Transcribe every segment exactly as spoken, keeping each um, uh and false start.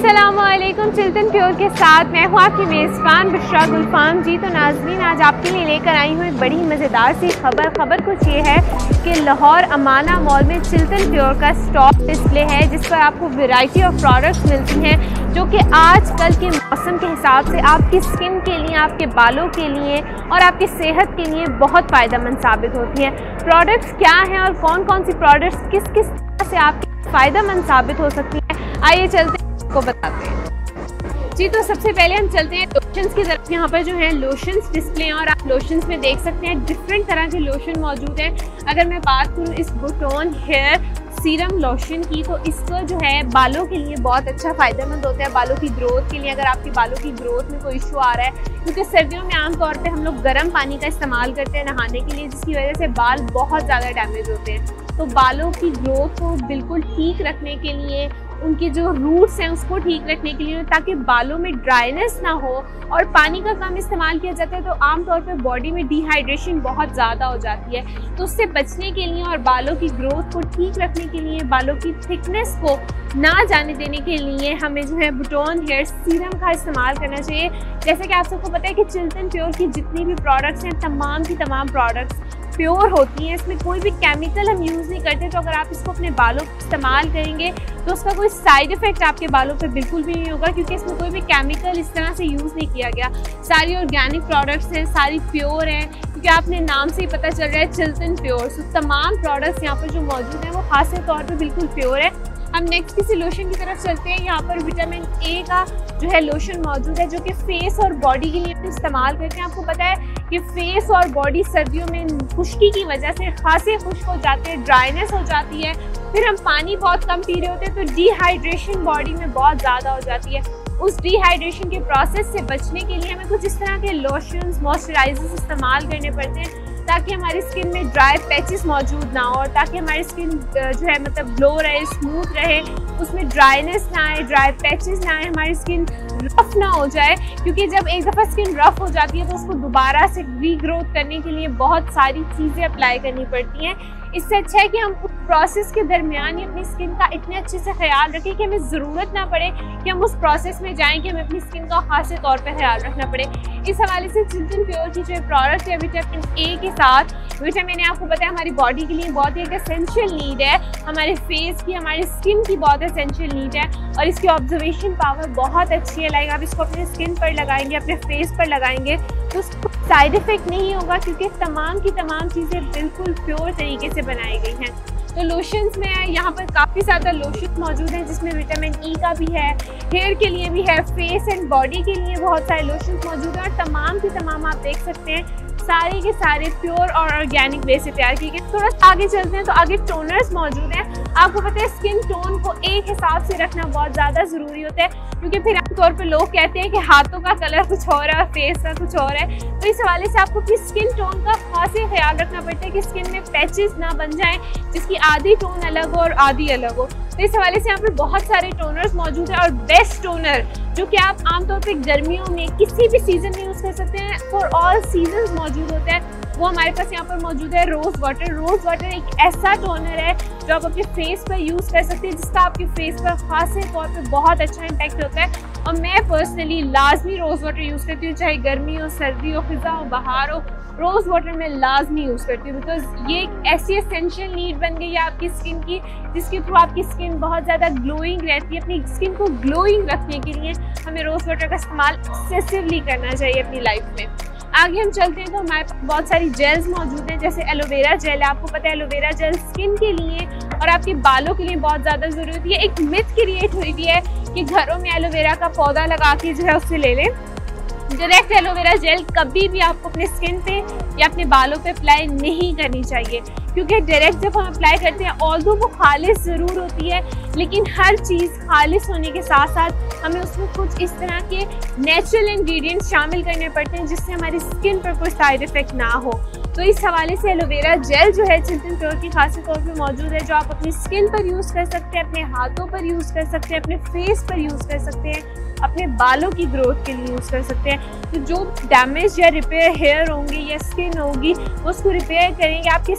अस्सलामुअलैकुम। चिल्तन प्योर के साथ मैं हूँ आपकी मेज़बान बुशरा गुलफाम जी। तो नाज़रीन, आज आपके लिए लेकर आई हूँ एक बड़ी मज़ेदार सी खबर। खबर कुछ ये है कि लाहौर अमाना मॉल में चिल्तन प्योर का स्टॉक डिस्प्ले है, जिस पर आपको वैरायटी ऑफ प्रोडक्ट्स मिलती हैं जो कि आजकल के मौसम के हिसाब से आपकी स्किन के लिए, आपके बालों के लिए और आपकी सेहत के लिए बहुत फ़ायदेमंद साबित होती हैं। प्रोडक्ट्स क्या हैं और कौन कौन सी प्रोडक्ट्स किस किस तरह से आपके फ़ायदेमंद साबित हो सकती हैं, आइए चलते को बताते हैं जी। तो सबसे पहले हम चलते हैं लोशंस की तरफ। यहाँ पर जो है लोशंस डिस्प्ले हैं और आप लोशंस में देख सकते हैं डिफरेंट तरह के लोशन मौजूद हैं। अगर मैं बात करूँ इस बुटोन हेयर सीरम लोशन की, तो इसको जो है बालों के लिए बहुत अच्छा फ़ायदेमंद होता है, बालों की ग्रोथ के लिए। अगर आपकी बालों की ग्रोथ में कोई इशू आ रहा है, क्योंकि सर्दियों में आमतौर पे हम लोग गर्म पानी का इस्तेमाल करते हैं नहाने के लिए, जिसकी वजह से बाल बहुत ज़्यादा डैमेज होते हैं। तो बालों की ग्रोथ को बिल्कुल ठीक रखने के लिए, उनके जो रूट्स हैं उसको ठीक रखने के लिए, ताकि बालों में ड्राइनेस ना हो और पानी का कम इस्तेमाल किया जाता है तो आमतौर पर बॉडी में डिहाइड्रेशन बहुत ज़्यादा हो जाती है। तो उससे बचने के लिए और बालों की ग्रोथ को ठीक रखने के लिए, बालों की थिकनेस को ना जाने देने के लिए हमें जो है बुटोन हेयर सीरम का इस्तेमाल करना चाहिए। जैसे कि आप सबको पता है कि चिल्तन प्योर की जितनी भी प्रोडक्ट्स हैं, तमाम की तमाम प्रोडक्ट्स प्योर होती हैं, इसमें कोई भी केमिकल हम यूज़ नहीं करते। तो अगर आप इसको अपने बालों पर इस्तेमाल करेंगे तो उसका कोई साइड इफ़ेक्ट आपके बालों पे बिल्कुल भी नहीं होगा, क्योंकि इसमें कोई भी केमिकल इस तरह से यूज़ नहीं किया गया। सारी ऑर्गेनिक प्रोडक्ट्स हैं, सारी प्योर हैं, क्योंकि आपने नाम से ही पता चल रहा है चिल्तन प्योर। सो तमाम प्रोडक्ट्स यहाँ पर जो मौजूद हैं वो खास तौर पर बिल्कुल प्योर है। हम नेक्स्ट किसी लोशन की तरफ चलते हैं। यहाँ पर विटामिन ए का जो है लोशन मौजूद है, जो कि फेस और बॉडी के लिए इस्तेमाल करते हैं। आपको पता है कि फेस और बॉडी सर्दियों में खुश्की की वजह से खासे खुश्क हो जाते हैं, ड्राइनेस हो जाती है, फिर हम पानी बहुत कम पी रहे होते हैं तो डिहाइड्रेशन बॉडी में बहुत ज़्यादा हो जाती है। उस डिहाइड्रेशन के प्रोसेस से बचने के लिए हमें कुछ इस तरह के लोशंस, मॉइस्चराइजर्स इस्तेमाल करने पड़ते हैं, ताकि हमारी स्किन में ड्राई पैचेस मौजूद ना हो और ताकि हमारी स्किन जो है मतलब ग्लो रहे, स्मूथ रहे, उसमें ड्राइनेस ना आए, ड्राई पैचेस ना आए, हमारी स्किन रफ ना हो जाए। क्योंकि जब एक दफ़ा स्किन रफ हो जाती है तो उसको दोबारा से रीग्रोथ करने के लिए बहुत सारी चीज़ें अप्लाई करनी पड़ती हैं। इससे अच्छा है कि हम उस प्रोसेस के दरमियान ही अपनी स्किन का इतने अच्छे से ख्याल रखें कि हमें ज़रूरत ना पड़े कि हम उस प्रोसेस में जाएं कि हमें अपनी स्किन का खास तौर पर ख्याल रखना पड़े। इस हवाले से चिल्तन प्योर की जो प्रोडक्ट है विटामिन ए के साथ, विटामिन ए आपको पता है हमारी बॉडी के लिए बहुत ही एक एसेंशियल नीड है, हमारे फेस की, हमारी स्किन की बहुत एसेंशियल नीड है और इसकी ऑब्जर्वेशन पावर बहुत अच्छी है। लाइक आप इसको अपने स्किन पर लगाएंगे, अपने फेस पर लगाएंगे तो उसको साइड इफ़ेक्ट नहीं होगा, क्योंकि तमाम की तमाम चीज़ें बिल्कुल प्योर तरीके से बनाई गई हैं। तो लोशंस में यहाँ पर काफ़ी ज़्यादा लोशन मौजूद हैं, जिसमें विटामिन ई का भी है, हेयर के लिए भी है, फेस एंड बॉडी के लिए बहुत सारे लोशंस मौजूद हैं और तमाम की तमाम आप देख सकते हैं सारे के सारे प्योर और ऑर्गेनिक वे से तैयार किए गए। थोड़ा सा आगे चलते हैं तो आगे टोनर्स मौजूद हैं। आपको पता है स्किन टोन को एक हिसाब से रखना बहुत ज़्यादा ज़रूरी होता है, क्योंकि फिर आमतौर पर लोग कहते हैं कि हाथों का कलर कुछ और है, फेस का कुछ और है। तो इस हवाले से आपको अपनी स्किन टोन का खास ख्याल रखना पड़ता है कि स्किन में पैचेस ना बन जाएं, जिसकी आधी टोन अलग हो और आधी अलग हो। तो इस हवाले से यहाँ पर बहुत सारे टोनर्स मौजूद हैं और बेस्ट टोनर जो कि आप आमतौर पे गर्मियों में किसी भी सीज़न में यूज़ कर सकते हैं, फॉर ऑल सीजन्स मौजूद होता है, वो हमारे पास यहाँ पर मौजूद है रोज़ वाटर। रोज़ वाटर एक ऐसा टोनर है जो आप अपने फेस पर यूज़ कर सकते हैं, जिसका आपके फेस पर खास तौर पे बहुत अच्छा इम्पैक्ट होता है। और मैं पर्सनली लाजमी रोज़ वाटर यूज़ करती हूँ, चाहे गर्मी हो, सर्दी हो, खिज़ा हो, बहार हो, रोज़ वाटर मैं लाजमी यूज़ करती हूँ, बिकॉज ये एक ऐसी एसेंशियल नीड बन गई है आपकी स्किन की, जिसके थ्रू आपकी स्किन बहुत ज़्यादा ग्लोइंग रहती है। अपनी स्किन को ग्लोइंग रखने के लिए हमें रोज़ वाटर का इस्तेमाल एक्सेसिवली करना चाहिए अपनी लाइफ में। आगे हम चलते हैं तो हमारे पास बहुत सारी जेल्स मौजूद हैं, जैसे एलोवेरा जेल। आपको पता है एलोवेरा जेल स्किन के लिए और आपके बालों के लिए बहुत ज़्यादा ज़रूरी होती है। एक मिथ क्रिएट हुई हुई है कि घरों में एलोवेरा का पौधा लगा के जो है उससे ले लें। डायरेक्ट एलोवेरा जेल कभी भी आपको अपने स्किन पे या अपने बालों पे अप्लाई नहीं करनी चाहिए, क्योंकि डायरेक्ट जब हम अप्लाई करते हैं ऑल्दो वो खालिस ज़रूर होती है, लेकिन हर चीज़ खालिस होने के साथ साथ हमें उसमें कुछ इस तरह के नेचुरल इंग्रेडिएंट्स शामिल करने पड़ते हैं जिससे हमारी स्किन पर कोई साइड इफ़ेक्ट ना हो। तो इस हवाले से एलोवेरा जेल जो है चिल्तन प्योर की खास तौर पे मौजूद है, जो आप अपनी स्किन पर यूज़ कर सकते हैं, अपने हाथों पर यूज़ कर सकते हैं, अपने फेस पर यूज़ कर सकते हैं, अपने बालों की ग्रोथ के लिए यूज़ कर सकते हैं। तो जो डैमेज या रिपेयर हेयर होंगे या स्किन होगी उसको रिपेयर करेंगे, आपके सेल्स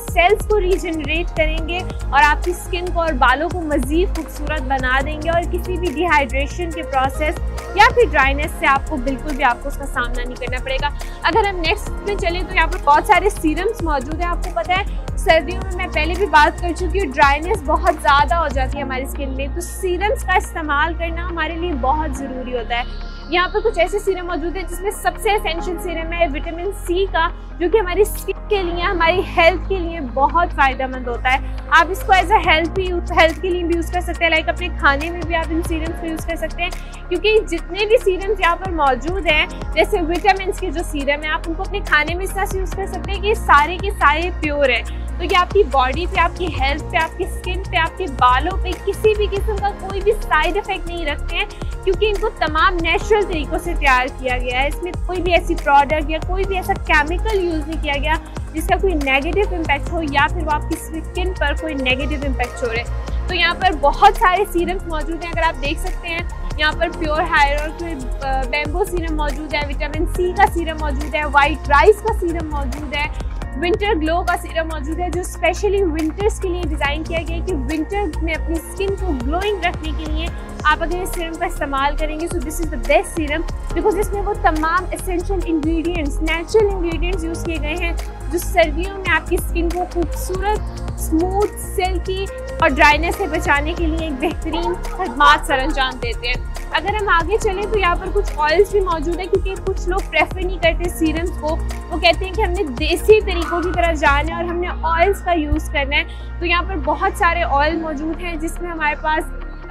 को रीजनरेट करेंगे और आपकी स्किन को और बालों को मज़ीद खूबसूरत बना देंगे और किसी भी डिहाइड्रेशन के प्रोसेस या फिर ड्राइनेस से आपको बिल्कुल भी आपको उसका सामना नहीं करना पड़ेगा। अगर हम नेक्स्ट में चलें तो यहाँ पर बहुत सारे सीरम्स मौजूद हैं। आपको पता है सर्दियों में मैं पहले भी बात कर चुकी हूँ, ड्राइनेस बहुत ज़्यादा हो जाती है हमारी स्किन में, तो सीरम्स का इस्तेमाल करना हमारे लिए बहुत ज़रूरी होता है। यहाँ पर कुछ ऐसे सीरम मौजूद है जिसमें सबसे एसेंशियल सीरम है विटामिन सी का, जो कि हमारी स्किन के लिए, हमारी हेल्थ के लिए बहुत फ़ायदेमंद होता है। आप इसको एज अ हेल्थ भी हेल्थ के लिए भी यूज़ कर सकते हैं, लाइक अपने खाने में भी आप इन सीरम्स को यूज़ कर सकते हैं, क्योंकि जितने भी सीरम्स यहाँ पर मौजूद हैं, जैसे विटामिन के जो सीरम है, आप उनको अपने खाने में इस तरह से यूज़ कर सकते हैं कि सारे के सारे प्योर है, तो ये आपकी बॉडी पे, आपकी हेल्थ पे, आपकी स्किन पे, आपके बालों पे किसी भी किस्म का कोई भी साइड इफेक्ट नहीं रखते हैं, क्योंकि इनको तमाम नेचुरल तरीक़ों से तैयार किया गया है। इसमें कोई भी ऐसी प्रोडक्ट या कोई भी ऐसा केमिकल यूज़ नहीं किया गया जिसका कोई नेगेटिव इम्पैक्ट हो या फिर वो आपकी स्किन पर कोई नेगेटिव इम्पैक्ट हो रहे। तो यहाँ पर बहुत सारे सीरम्स मौजूद हैं, अगर आप देख सकते हैं यहाँ पर प्योर हायर और बैम्बो सीरम मौजूद है, विटामिन सी का सीरम मौजूद है, वाइट राइस का सीरम मौजूद है, विंटर ग्लो का सीरम मौजूद है, जो स्पेशली विंटर्स के लिए डिज़ाइन किया गया है कि विंटर में अपनी स्किन को ग्लोइंग रखने के लिए आप अगर इस सीरम का इस्तेमाल करेंगे, so this is the best serum, because इसमें वो तमाम essential ingredients, natural ingredients use किए गए हैं जो सर्दियों में आपकी स्किन को खूबसूरत, स्मूथ, सिल्की और ड्राइनेस से बचाने के लिए एक बेहतरीन खदमात सर अंजाम देते हैं। अगर हम आगे चलें तो यहाँ पर कुछ ऑयल्स भी मौजूद है, क्योंकि कुछ लोग प्रेफर नहीं करते सीरम्स को, वो कहते हैं कि हमने देसी तरीक़ों की तरफ जाना है और हमने ऑयल्स का यूज़ करना है। तो यहाँ पर बहुत सारे ऑयल मौजूद हैं, जिसमें हमारे पास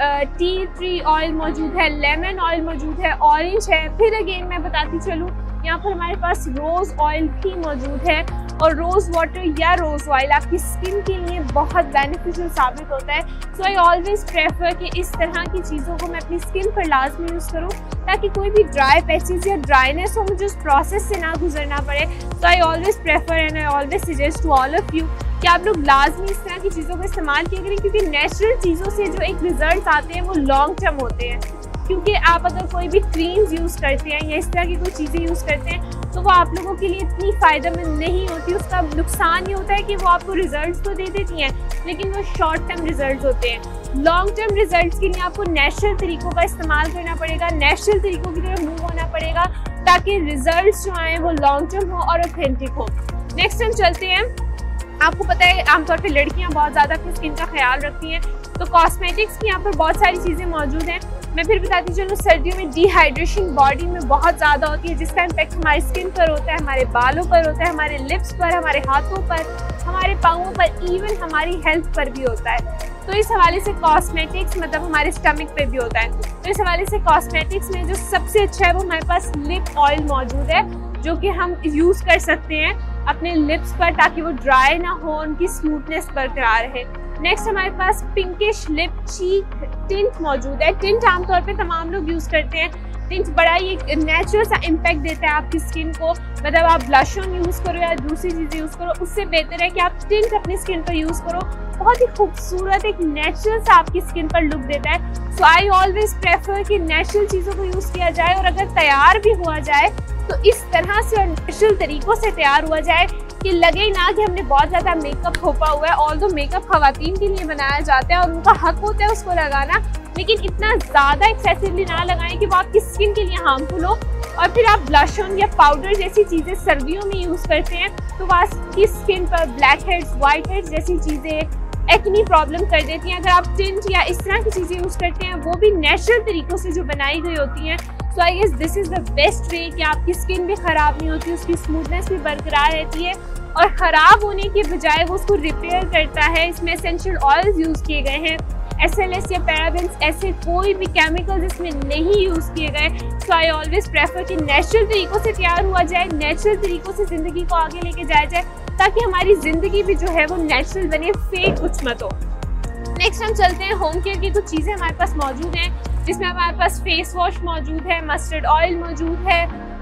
टी ट्री ऑयल मौजूद है, लेमन ऑयल मौजूद है, ऑरेंज है, फिर अगेन मैं बताती चलूँ यहाँ पर हमारे पास रोज़ ऑयल भी मौजूद है, और रोज़ वाटर या रोज़ ऑयल आपकी स्किन के लिए बहुत बेनिफिशियल साबित होता है। सो आई ऑलवेज़ प्रेफर कि इस तरह की चीज़ों को मैं अपनी स्किन पर लाजमी यूज़ करूँ, ताकि कोई भी ड्राई पैचेस या ड्राइनेस हो मुझे उस प्रोसेस से ना गुजरना पड़े। So I always prefer and I always suggest to all of you कि आप लोग लाजमी इस तरह की चीज़ों का इस्तेमाल किया करें, क्योंकि नेचुरल चीज़ों से जो एक रिजल्ट आते हैं वो लॉन्ग टर्म होते हैं। क्योंकि आप अगर कोई भी क्रीम्स यूज़ करते हैं या इस तरह की कोई चीज़ें यूज़ करते हैं, तो वो आप लोगों के लिए इतनी फ़ायदेमंद नहीं होती। उसका नुकसान ये होता है कि वो आपको रिजल्ट्स तो दे देती हैं, लेकिन वो शॉर्ट टर्म रिजल्ट्स होते हैं। लॉन्ग टर्म रिजल्ट्स के लिए आपको नेचुरल तरीक़ों का इस्तेमाल करना पड़ेगा, नेचुरल तरीक़ों की तरफ मूव होना पड़ेगा, ताकि रिजल्ट्स जो आएँ वो लॉन्ग टर्म हो और ऑथेंटिक हो। नेक्स्ट हम चलते हैं, आपको पता है आमतौर पे लड़कियां बहुत ज़्यादा अपनी स्किन का ख्याल रखती हैं, तो कॉस्मेटिक्स की यहाँ पर बहुत सारी चीज़ें मौजूद हैं। मैं फिर बताती चलूँ, सर्दियों में डिहाइड्रेशन बॉडी में बहुत ज़्यादा होती है, जिसका इम्पैक्ट हमारी स्किन पर होता है, हमारे बालों पर होता है, हमारे लिप्स पर, हमारे हाथों पर, हमारे पाँवों पर, इवन हमारी हेल्थ पर भी होता है। तो इस हवाले से कॉस्मेटिक्स मतलब हमारे स्टमक पे भी होता है। तो इस हवाले से कॉस्मेटिक्स में जो सबसे अच्छा है वो हमारे पास लिप ऑयल मौजूद है, जो कि हम यूज़ कर सकते हैं अपने लिप्स पर, ताकि वो ड्राई ना हो, उनकी स्मूथनेस बरकरार रहे। नेक्स्ट हमारे पास पिंकिश लिप चीक टिंट मौजूद है। टिंट आमतौर पे तमाम लोग यूज़ करते हैं। टिंट बड़ा ही नेचुरल सा इम्पैक्ट देता है आपकी स्किन को, मतलब आप ब्लश ऑन यूज़ करो या दूसरी चीज़ें यूज़ करो, उससे बेहतर है कि आप टिंट अपनी स्किन पर यूज़ करो। बहुत ही खूबसूरत एक नेचुरल सा आपकी स्किन पर लुक देता है। सो आई ऑलवेज प्रेफर कि नेचुरल चीज़ों को यूज़ किया जाए, और अगर तैयार भी हुआ जाए तो इस तरह से और नेचुरल तरीक़ों से तैयार हुआ जाए कि लगे ना कि हमने बहुत ज़्यादा मेकअप थोपा हुआ है। ऑल्दो मेकअप खवातीन के लिए बनाया जाता है और उनका हक होता है उसको लगाना, लेकिन इतना ज़्यादा एक्सेसिवली ना लगाएं कि वो आपकी स्किन के लिए हार्मफुल हो। और फिर आप ब्लश ऑन या पाउडर जैसी चीज़ें सर्दियों में यूज़ करते हैं, तो वो आपकी स्किन पर ब्लैक हेड्स, वाइट हेड्स जैसी चीज़ें, एक्नी प्रॉब्लम कर देती हैं। अगर आप टिंट या इस तरह की चीज़ें यूज़ करते हैं, वो भी नेचुरल तरीक़ों से जो बनाई गई होती हैं, so I guess this is the best way कि आपकी स्किन भी ख़राब नहीं होती, उसकी स्मूथनेस भी बरकरार रहती है, और ख़राब होने के बजाय वो उसको रिपेयर करता है। इसमें एसेंशियल ऑयल्स यूज़ किए गए हैं, एस एल एस या पैराबेन्स, ऐसे कोई भी केमिकल्स इसमें नहीं यूज़ किए गए। सो आई ऑलवेज प्रेफर कि नेचुरल तरीक़ों से तैयार हुआ जाए, नेचुरल तरीक़ों से ज़िंदगी को आगे लेके जाया जाए, ताकि हमारी ज़िंदगी भी जो है वो नेचुरल बने, फेक कुछ मत हो। नेक्स्ट हम चलते हैं, होम केयर की कुछ चीज़ें हमारे पास मौजूद हैं, जिसमें हमारे पास फेस वॉश मौजूद है, मस्टर्ड ऑयल मौजूद है,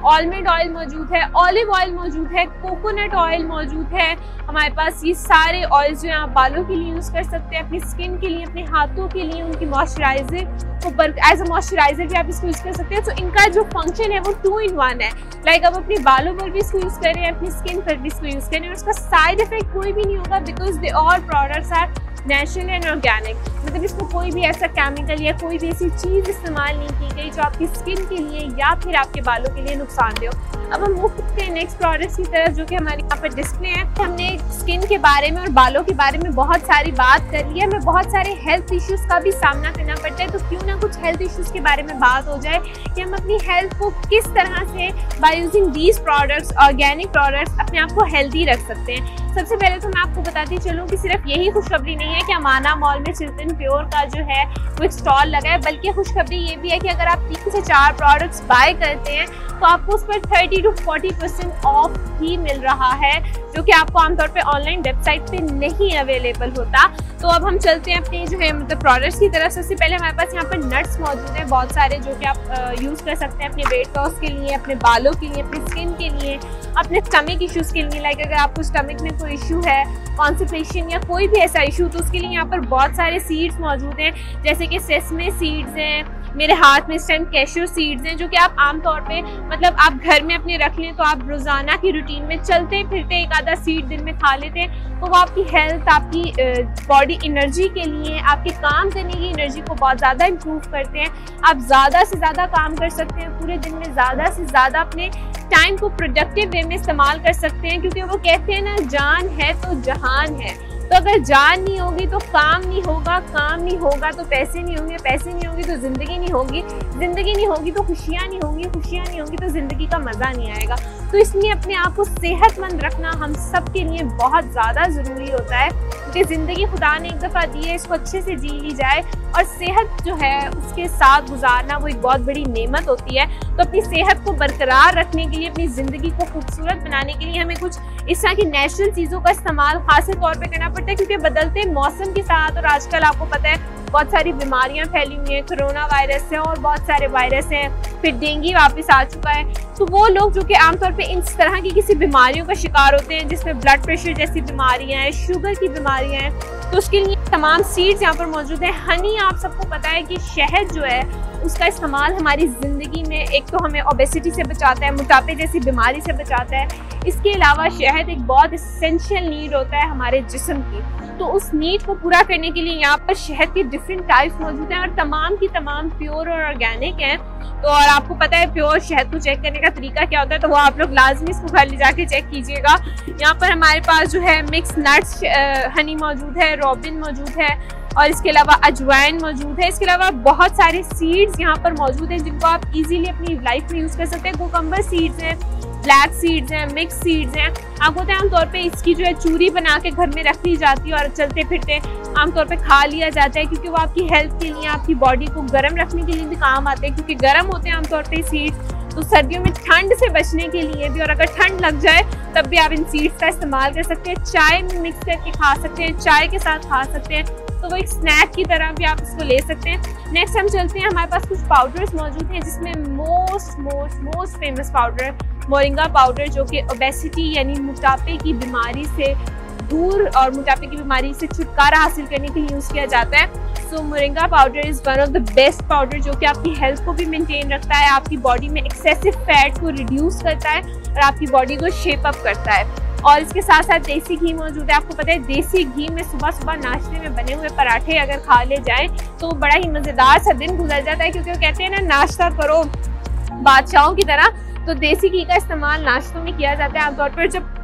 आलमंड ऑयल मौजूद है, ऑलिव ऑयल मौजूद है, कोकोनट ऑयल मौजूद है। हमारे पास ये सारे ऑयल जो है आप बालों के लिए यूज़ कर सकते हैं, अपनी स्किन के लिए, अपने हाथों के लिए, उनकी मॉइस्चराइजर को एज अ मॉइस्चराइजर भी आप इसको यूज़ कर सकते हैं। तो इनका जो फंक्शन है वो टू इन वन है। लाइक आप अपने बालों पर भी इसको यूज़ करें, अपनी स्किन पर भी इसको यूज़ करें और उसका साइड इफेक्ट कोई भी नहीं होगा, because they all products are natural and organic. मतलब इसमें कोई भी ऐसा केमिकल या कोई भी ऐसी चीज़ इस्तेमाल नहीं की गई जो आपकी स्किन के लिए या फिर आपके बालों के लिए नुकसानदेह हो। अब हम मूव करते हैं नेक्स्ट प्रोडक्ट्स की तरफ, जो कि हमारे यहाँ पर डिस्प्ले है। हमने स्किन के बारे में और बालों के बारे में बहुत सारी बात कर ली है। हमें बहुत सारे हेल्थ इश्यूज़ का भी सामना करना पड़ता है, तो क्यों ना कुछ हेल्थ इश्यूज़ के बारे में बात हो जाए कि हम अपनी हेल्थ को किस तरह से by using these products, organic products, अपने आप को हेल्दी रख सकते हैं। सबसे पहले तो मैं आपको बताती चलूँ कि सिर्फ यही खुशखबरी नहीं है कि अमाना मॉल में चिल्तन प्योर का जो है वो एक स्टॉल लगा है, बल्कि खुशखबरी ये भी है कि अगर आप तीन से चार प्रोडक्ट्स बाय करते हैं तो आपको उस पर thirty to forty percent off ही मिल रहा है, जो कि आपको आमतौर पे ऑनलाइन वेबसाइट पे नहीं अवेलेबल होता। तो अब हम चलते हैं अपने जो है मतलब प्रोडक्ट्स की तरफ। सबसे पहले हमारे पास यहाँ पर नट्स मौजूद हैं बहुत सारे, जो कि आप यूज़ कर सकते हैं अपने वेट लॉस के लिए, अपने बालों के लिए, अपनी स्किन के लिए, अपने स्टमक इश्यूज़ के लिए। लाइक अगर आपको स्टमक में कोई इशू है, कॉन्स्टिपेशन या कोई भी ऐसा इशू, तो उसके लिए यहाँ पर बहुत सारे सीड्स मौजूद हैं, जैसे कि सेसमे सीड्स हैं, मेरे हाथ में इस टाइम कैशू सीड्स हैं, जो कि आप आमतौर पे मतलब आप घर में अपने रख लें तो आप रोज़ाना की रूटीन में चलते फिरते एक आधा सीड दिन में खा लेते हैं, तो वो आपकी हेल्थ, आपकी बॉडी एनर्जी के लिए, आपके काम करने की एनर्जी को बहुत ज़्यादा इम्प्रूव करते हैं। आप ज़्यादा से ज़्यादा काम कर सकते हैं, पूरे दिन में ज़्यादा से ज़्यादा अपने टाइम को प्रोडक्टिव वे में इस्तेमाल कर सकते हैं, क्योंकि वो कहते हैं ना, जान है तो जहान है। तो अगर जान नहीं होगी तो काम नहीं होगा, काम नहीं होगा तो पैसे नहीं होंगे, पैसे नहीं होंगे तो ज़िंदगी नहीं होगी, ज़िंदगी नहीं होगी तो खुशियाँ नहीं होंगी, खुशियाँ नहीं होंगी तो ज़िंदगी का मज़ा नहीं आएगा। तो इसलिए अपने आप को सेहतमंद रखना हम सब के लिए बहुत ज़्यादा ज़रूरी होता है, क्योंकि ज़िंदगी खुदा ने एक दफ़ा दी है, इसको अच्छे से जी ली जाए, और सेहत जो है उसके साथ गुजारना वो एक बहुत बड़ी नेमत होती है। तो अपनी सेहत को बरकरार रखने के लिए, अपनी ज़िंदगी को खूबसूरत बनाने के लिए हमें कुछ इस तरह की नेचुरल चीज़ों का इस्तेमाल खास तौर पे करना पड़ता है, क्योंकि बदलते मौसम के साथ, और आजकल आपको पता है बहुत सारी बीमारियां फैली हुई हैं, कोरोना वायरस है और बहुत सारे वायरस हैं, फिर डेंगू वापस आ चुका है। तो वो लोग जो कि आमतौर पे इस तरह की किसी बीमारियों का शिकार होते हैं, जिसमें ब्लड प्रेशर जैसी बीमारियां हैं, शुगर की बीमारियां हैं, तो उसके लिए तमाम सीड्स यहाँ पर मौजूद हैं। हनी, आप सबको पता है कि शहद जो है उसका इस्तेमाल हमारी ज़िंदगी में एक तो हमें ओबेसिटी से बचाता है, मोटापे जैसी बीमारी से बचाता है। इसके अलावा शहद एक बहुत इसेंशियल नीड होता है हमारे जिस्म की, तो उस नीड को पूरा करने के लिए यहाँ पर शहद के डिफरेंट टाइप्स मौजूद हैं, और तमाम की तमाम प्योर और ऑर्गेनिक हैं। तो और आपको पता है प्योर शहद को चेक करने का तरीका क्या होता है, तो वो आप लोग लाजमी इसको घर ले जाके चेक कीजिएगा। यहाँ पर हमारे पास जो है मिक्स नट्स हनी मौजूद है, रॉबिन मौजूद है, और इसके अलावा अजवाइन मौजूद है। इसके अलावा बहुत सारे सीड्स यहाँ पर मौजूद हैं जिनको आप इजीली अपनी लाइफ में यूज़ कर सकते हैं। कोकम्बर सीड्स हैं, ब्लैक सीड्स हैं, मिक्स सीड्स हैं। आपको पता है आमतौर पे इसकी जो है चूरी बना के घर में रख ली जाती है और चलते फिरते आमतौर पे खा लिया जाता है, क्योंकि वो आपकी हेल्थ के लिए, आपकी बॉडी को गर्म रखने के लिए भी काम आते हैं, क्योंकि गर्म होते हैं आमतौर पे सीड्स। तो सर्दियों में ठंड से बचने के लिए भी, और अगर ठंड लग जाए तब भी आप इन सीड्स का इस्तेमाल कर सकते हैं। चाय में मिक्स करके खा सकते हैं, चाय के साथ खा सकते हैं, तो वो एक स्नैक की तरह भी आप इसको ले सकते हैं। नेक्स्ट हम चलते हैं, हमारे पास कुछ पाउडर्स मौजूद हैं, जिसमें most most most famous powder moringa powder, जो कि ओबेसिटी यानी मोटापे की बीमारी से दूर और मोटापे की बीमारी से छुटकारा हासिल करने के लिए यूज़ किया जाता है। So moringa powder is one of the best powder, जो कि आपकी हेल्थ को भी मेंटेन रखता है, आपकी बॉडी में एक्सेसिव फैट को रिड्यूस करता है और आपकी बॉडी को शेप अप करता है। और इसके साथ साथ देसी घी मौजूद है। आपको पता है देसी घी में सुबह सुबह नाश्ते में बने हुए पराठे अगर खा ले जाएं तो बड़ा ही मज़ेदार सा दिन गुजर जाता है, क्योंकि वो कहते हैं ना, नाश्ता करो बादशाहों की तरह। तो देसी घी का इस्तेमाल नाश्तों में किया जाता है आमतौर पर। जब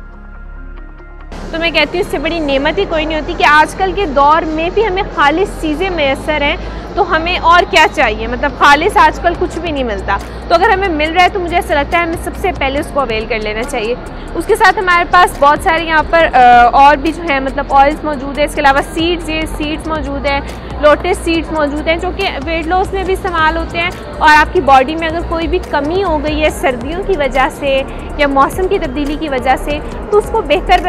तो मैं कहती हूँ इससे बड़ी नेमत ही कोई नहीं होती कि आजकल के दौर में भी हमें खालिस चीज़ें मैसर हैं, तो हमें और क्या चाहिए। मतलब खालिस आजकल कुछ भी नहीं मिलता, तो अगर हमें मिल रहा है तो मुझे ऐसा लगता है हमें सबसे पहले उसको अवेल कर लेना चाहिए। उसके साथ हमारे पास बहुत सारे यहाँ पर और भी जो है मतलब ऑयल्स मौजूद है। इसके अलावा सीड्स, ये सीड्स मौजूद है, लोटस सीड्स मौजूद हैं, जो कि वेट लॉस में भी इस्तेमाल होते हैं। और आपकी बॉडी में अगर कोई भी कमी हो गई है सर्दियों की वजह से या मौसम की तब्दीली की वजह से, तो उसको बेहतर बनाने के लिए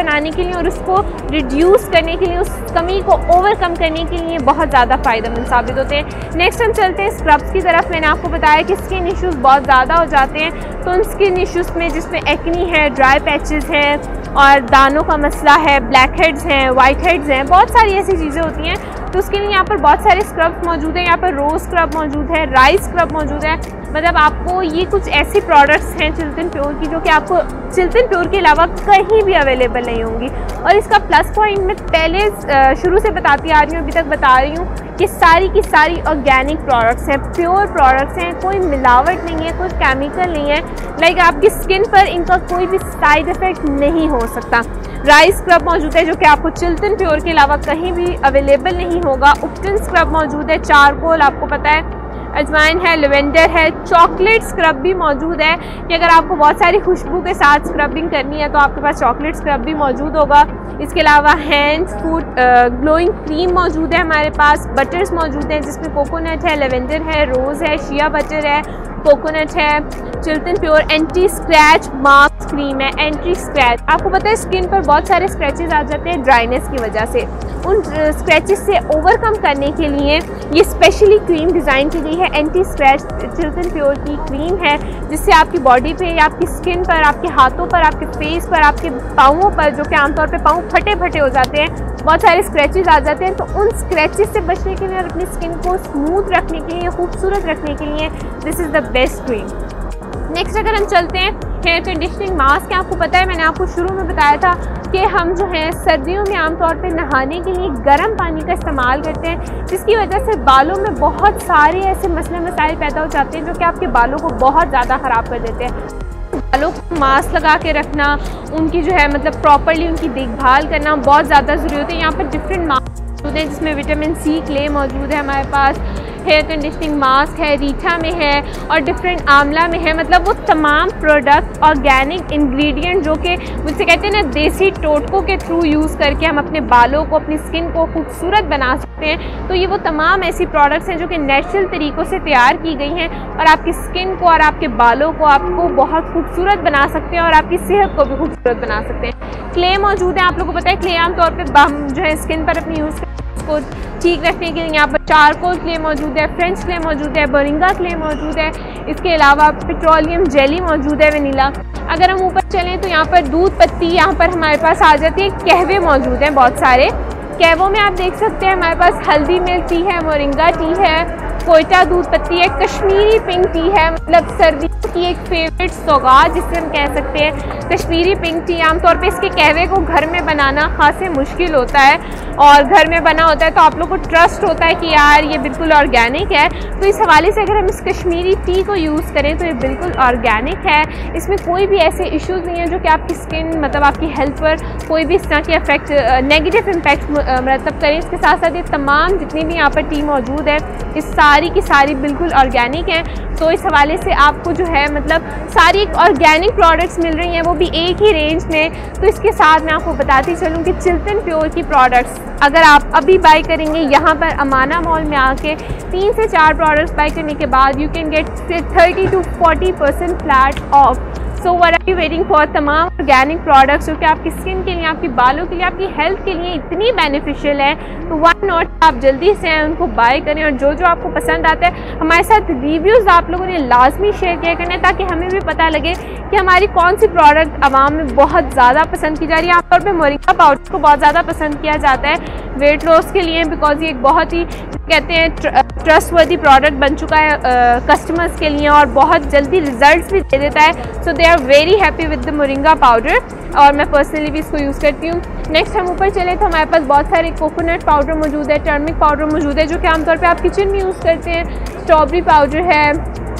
लिए और उसको रिड्यूस करने के लिए, उस कमी को ओवरकम करने के लिए बहुत ज़्यादा फ़ायदेमंद साबित होते हैं। नेक्स्ट हम चलते हैं स्क्रब्स की तरफ। मैंने आपको बताया कि स्किन इश्यूज़ बहुत ज़्यादा हो जाते हैं, तो उन स्किन इश्यूज़ में जिसमें एक्नी है, ड्राई पैचेस हैं और दानों का मसला है, ब्लैक हेड्स हैं, वाइट हेड्स हैं, बहुत सारी ऐसी चीज़ें होती हैं, तो उसके लिए यहाँ पर बहुत सारे स्क्रब्स मौजूद हैं। यहाँ पर रोज़ स्क्रब मौजूद है, राइस स्क्रब मौजूद है। मतलब आपको ये कुछ ऐसी प्रोडक्ट्स हैं चिल्तन प्योर की जो कि आपको चिल्तन प्योर के अलावा कहीं भी अवेलेबल नहीं होंगी। और इसका प्लस पॉइंट मैं पहले शुरू से बताती आ रही हूँ, अभी तक बता रही हूँ कि सारी की सारी ऑर्गेनिक प्रोडक्ट्स हैं, प्योर प्रोडक्ट्स हैं, कोई मिलावट नहीं है, कोई केमिकल नहीं है। लाइक आपकी स्किन पर इनका कोई भी साइड इफ़ेक्ट नहीं हो सकता। राइस स्क्रब मौजूद है जो कि आपको चिल्तन प्योर के अलावा कहीं भी अवेलेबल नहीं होगा। उपटन स्क्रब मौजूद है, चारकोल आपको पता है, अजवाइन है, लेवेंडर है, चॉकलेट स्क्रब भी मौजूद है कि अगर आपको बहुत सारी खुशबू के साथ स्क्रबिंग करनी है तो आपके पास चॉकलेट स्क्रब भी मौजूद होगा। इसके अलावा हैंड्स फूड ग्लोइंग क्रीम मौजूद है हमारे पास। बटर्स मौजूद हैं जिसमें कोकोनट है, लेवेंडर है, रोज़ है, शिया बटर है, कोकोनट है। Chiltan pure anti scratch mask cream है, एंटी स्क्रैच। आपको पता है स्किन पर बहुत सारे स्क्रैचेस आ जाते हैं ड्राइनेस की वजह से, उन स्क्रैचेस से ओवरकम करने के लिए ये स्पेशली क्रीम डिज़ाइन की गई है। एंटी स्क्रैच चिल्तन प्योर की क्रीम है जिससे आपकी बॉडी पे या आपकी स्किन पर, आपके हाथों पर, आपके फेस पर, आपके पाँवों पर, जो कि आमतौर पे पाँव फटे फटे हो जाते हैं, बहुत सारे स्क्रैचेस आ जाते हैं, तो उन स्क्रैचेस से बचने के लिए और अपनी स्किन को स्मूथ रखने के लिए, खूबसूरत रखने के लिए this is the best cream. Next अगर हम चलते हैं हेयर कंडीशनिंग मास्क है। आपको पता है मैंने आपको शुरू में बताया था कि हम जो है सर्दियों में आमतौर पे नहाने के लिए गर्म पानी का इस्तेमाल करते हैं, जिसकी वजह से बालों में बहुत सारे ऐसे मसले मसाइल पैदा हो जाते हैं जो कि आपके बालों को बहुत ज़्यादा ख़राब कर देते हैं। बालों को मास्क लगा के रखना, उनकी जो है मतलब प्रॉपरली उनकी देखभाल करना बहुत ज़्यादा ज़रूरी होती है। यहाँ पर डिफरेंट मास्क मौजूद हैं जिसमें विटामिन सी क्ले मौजूद है हमारे पास, हेयर कंडीशनिंग मास्क है, रीठा में है और डिफरेंट आंवला में है। मतलब वो तमाम प्रोडक्ट ऑर्गेनिक इंग्रेडिएंट जो कि मुझसे कहते हैं ना देसी टोटकों के थ्रू यूज़ करके हम अपने बालों को, अपनी स्किन को खूबसूरत बना सकते हैं। तो ये वो तमाम ऐसी प्रोडक्ट्स हैं जो कि नेचुरल तरीक़ों से तैयार की गई हैं और आपकी स्किन को और आपके बालों को आपको बहुत खूबसूरत बना सकते हैं और आपकी सेहत को भी खूबसूरत बना सकते हैं। क्ले मौजूद है, आप लोगों को पता है क्ले आमतौर पर हम जो है स्किन पर अपनी यूज़ को ठीक रखने के लिए यहाँ पर चारकोल क्ले मौजूद है, फ्रेंच क्ले मौजूद है, बोरिंगा क्ले मौजूद है। इसके अलावा पेट्रोलियम जेली मौजूद है, वनीला। अगर हम ऊपर चलें तो यहाँ पर दूध पत्ती यहाँ पर हमारे पास आ जाती है, कहवे मौजूद हैं बहुत सारे। कहवों में आप देख सकते हैं हमारे पास हल्दी मिल्क टी है, मोरिंगा टी है, कोयटा दूध पत्ती है, कश्मीरी पिंक टी है, मतलब सर्दियों की एक फेवरेट सौगात जिसे हम कह सकते हैं कश्मीरी पिंक टी। आमतौर पे इसके कहवे को घर में बनाना खासे मुश्किल होता है और घर में बना होता है तो आप लोग को ट्रस्ट होता है कि यार ये बिल्कुल ऑर्गेनिक है। तो इस हवाले से अगर हम इस कश्मीरी टी को यूज़ करें तो ये बिल्कुल ऑर्गेनिक है, इसमें कोई भी ऐसे इश्यूज़ नहीं है जो कि आपकी स्किन मतलब आपकी हेल्थ पर कोई भी इस तरह के इफेक्ट नेगेटिव इम्पैक्ट मरतब करें। इसके साथ साथ ये तमाम जितनी भी यहाँ पर टी मौजूद है ये सारी की सारी बिल्कुल ऑर्गेनिक हैं। तो इस हवाले से आपको जो है मतलब सारी ऑर्गेनिक प्रोडक्ट्स मिल रही हैं, वो भी एक ही रेंज में। तो इसके साथ मैं आपको बताती चलूँ कि चिल्तन प्योर की प्रोडक्ट्स अगर आप अभी बाई करेंगे यहाँ पर अमाना मॉल में आके तीन से चार प्रोडक्ट्स बाई करने के बाद you can get thirty to forty percent flat off. So what are you waiting for? तमाम ऑर्गेनिक प्रोडक्ट्स जो कि आपकी स्किन के लिए, आपकी बालों के लिए, आपकी हेल्थ के लिए इतनी बेनिफिशियल है, तो व्हाई नॉट आप जल्दी से उनको बाय करें। और जो जो आपको पसंद आता है हमारे साथ रिव्यूज़ आप लोगों ने लाजमी शेयर किया करना है ताकि हमें भी पता लगे कि हमारी कौन सी प्रोडक्ट आवाम में बहुत ज़्यादा पसंद की जा रही है। आमतौर पर मोरिंगा पाउडर को बहुत ज़्यादा पसंद किया जाता है वेट लॉस के लिए, बिकॉज ये एक बहुत ही कहते हैं ट्रस्टवर्दी प्रोडक्ट बन चुका है कस्टमर्स के लिए और बहुत जल्दी रिजल्ट्स भी दे देता है। So they are very happy with the moringa powder और मैं पर्सनली भी इसको यूज़ करती हूँ। नेक्स्ट हम ऊपर चले तो हमारे पास बहुत सारे कोकोनट पाउडर मौजूद है, टर्मिक पाउडर मौजूद है जो कि आमतौर पे आप किचन में यूज़ करते हैं। स्ट्रॉबेरी पाउडर है,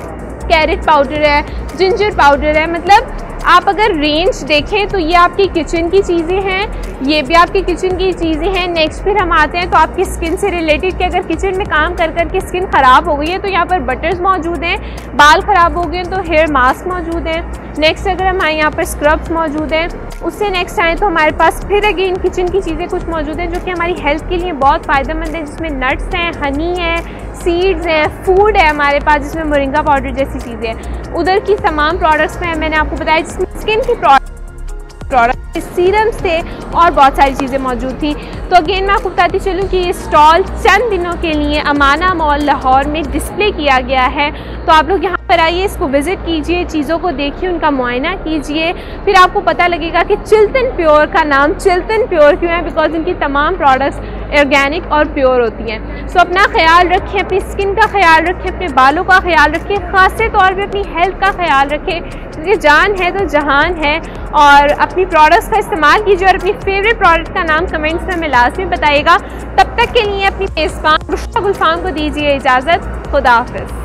कैरेट पाउडर है, जिंजर पाउडर है। मतलब आप अगर रेंज देखें तो ये आपकी किचन की चीज़ें हैं, ये भी आपकी किचन की चीज़ें हैं। नेक्स्ट फिर हम आते हैं तो आपकी स्किन से रिलेटेड कि अगर किचन में काम कर कर के स्किन ख़राब हो गई है तो यहाँ पर बटर्स मौजूद हैं, बाल ख़राब हो गए तो हेयर मास्क मौजूद हैं। नेक्स्ट अगर हम आए यहाँ पर स्क्रब्स मौजूद हैं। उससे नेक्स्ट आए तो हमारे पास फिर अगेन किचन की चीज़ें कुछ मौजूद हैं जो कि हमारी हेल्थ के लिए बहुत फ़ायदेमंद है, जिसमें नट्स हैं, हनी है, सीड्स हैं, फूड है हमारे पास जिसमें मोरिंगा पाउडर जैसी चीज़ें हैं। उधर की तमाम प्रोडक्ट्स में मैंने आपको बताया जिसमें स्किन की प्रोडक्ट सीरम्स थे और बहुत सारी चीज़ें मौजूद थी। तो अगेन मैं आपको बताती चलूँ कि ये स्टॉल चंद दिनों के लिए अमाना मॉल लाहौर में डिस्प्ले किया गया है। तो आप लोग यहाँ पर आइए, इसको विज़िट कीजिए, चीज़ों को देखिए, उनका मुआयना कीजिए, फिर आपको पता लगेगा कि चिल्तन प्योर का नाम चिल्तन प्योर क्यों है, बिकॉज इनकी तमाम प्रोडक्ट्स ऑर्गेनिक और प्योर होती हैं। सो अपना ख्याल रखें, अपनी स्किन का ख्याल रखें, अपने बालों का ख्याल रखें, ख़ास तौर पे अपनी हेल्थ का ख्याल रखें, क्योंकि जान है तो जहान है। और अपनी प्रोडक्ट्स का इस्तेमाल कीजिए और अपनी फेवरेट प्रोडक्ट का नाम कमेंट्स में हमें लाजमी बताइएगा। तब तक के लिए अपनी मेज़बान बुशरा गुलफाम को दीजिए इजाज़त। खुदा हाफ़िज़।